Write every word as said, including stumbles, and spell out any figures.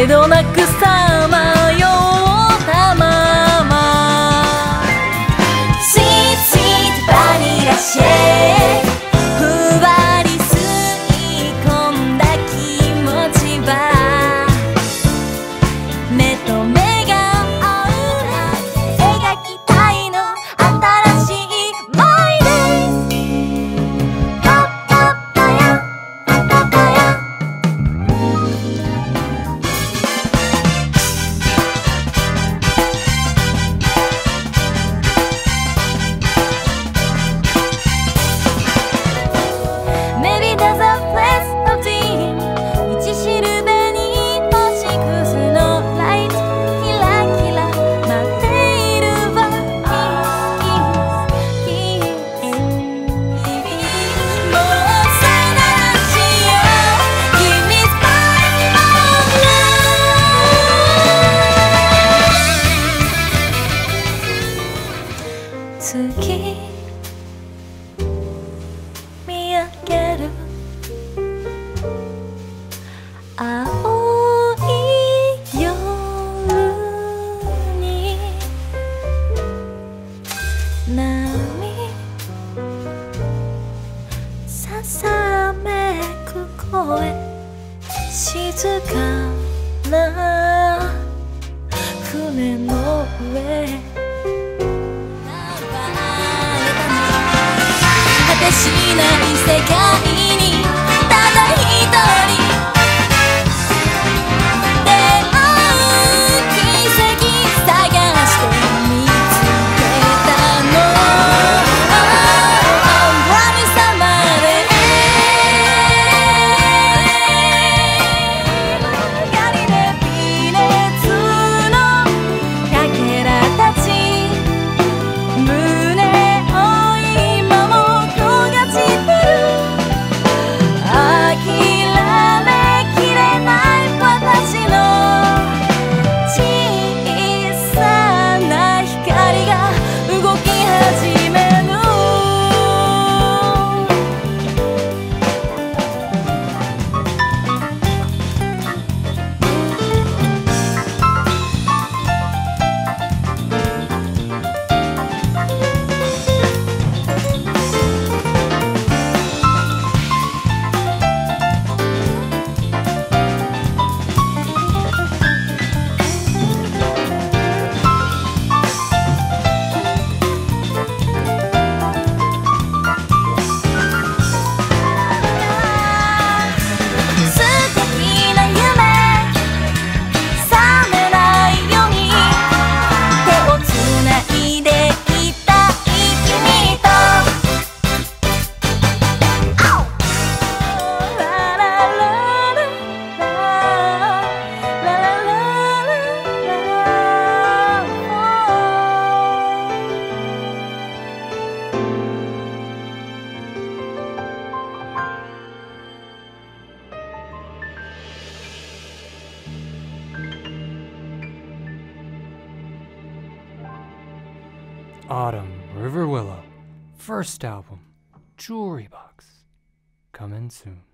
けどなくさまよったまま Sweet sweet バニラシェイクふわり吸い込んだ気持ちは目と目が合うな描きたいの新しい My Days パッパッパヤパッパッパヤMaybe there's a place of dream 道しるべに星屑のライトキラキラ待っているわ Kiss Kiss Kiss もうさよならしよう Give me spice of love 月見上げる青い夜に波ささめく声静かな船の上果てしない世界にただ一人出会う奇跡探して見つけたの 神様で光で微熱のかけらたち胸を今も焦がしてる諦めきれない私の小さな光が動き始める素敵な夢覚めないように手をつないでいたい君とララララララララ Autumn River Willow, first album, Jewelry Box, coming soon.